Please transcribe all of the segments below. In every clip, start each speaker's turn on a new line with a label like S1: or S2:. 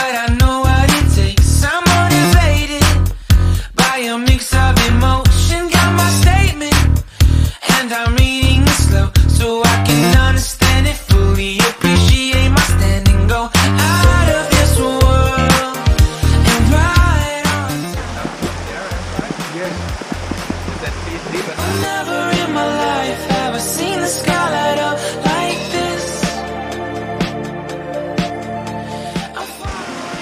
S1: but I know what it takes. I'm motivated by a mix of emotion. Got my statement, and I'm reading it slow so I can understand it fully. Appreciate my stand and go out of this world and ride on. Never in my life have I seen the sky light up like this. I'm far away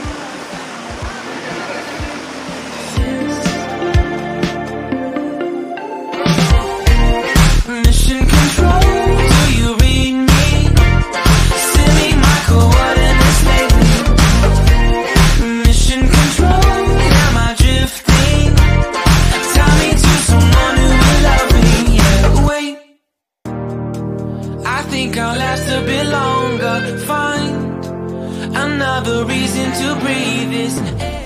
S1: from mission control. Do you read me? Send me my coordinates lately. Mission control. Am I drifting? Tie me to someone who will love me. Yeah, wait. I think I'll last a bit longer. Find another reason to breathe this air.